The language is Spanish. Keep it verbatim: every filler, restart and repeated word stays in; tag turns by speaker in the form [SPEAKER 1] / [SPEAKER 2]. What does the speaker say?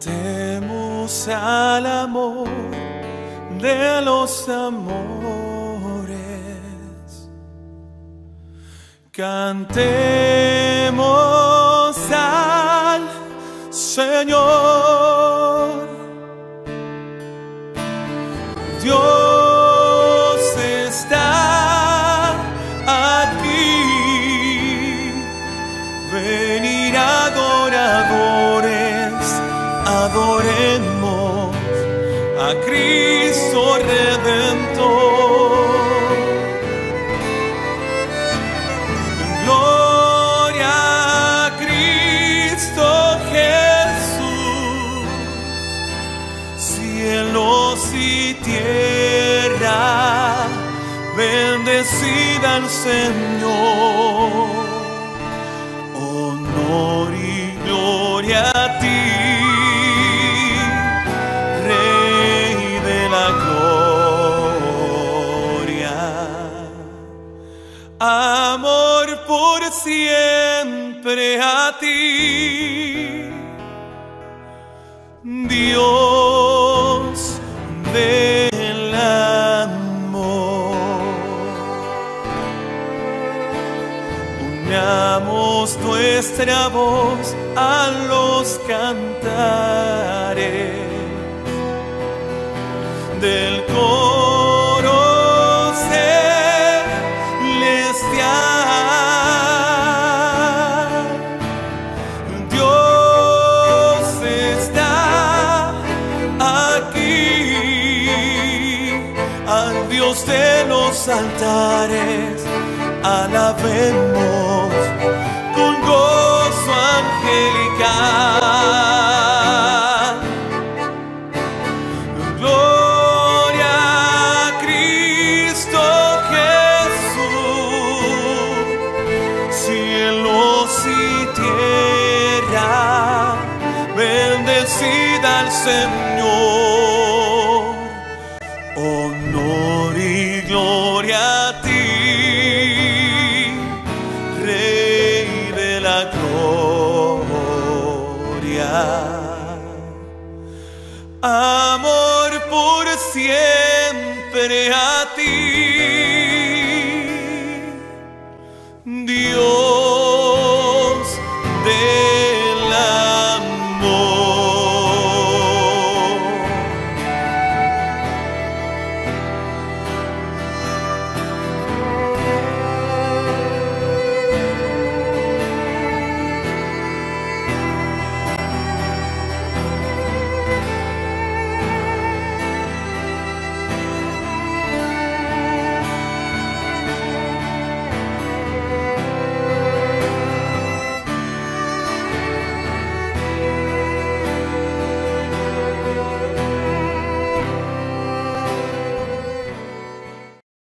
[SPEAKER 1] Cantemos al amor de los amores. Cantemos al Señor. Dios está aquí. Venid adoradores, adoremos a Cristo Redentor. Gloria a Cristo Jesús, cielos y tierra, bendecida al Señor. Honor y gloria a ti, Rey de la gloria. Amor por siempre a ti, Dios del amor. Unamos nuestra voz a los cantares del coro celestial. Dios está aquí, al Dios de los altares alabemos con gozo angelical. Gloria a Cristo Jesús, cielos y tierra, bendecida al Señor. Honor y gloria a ti, Rey de la gloria.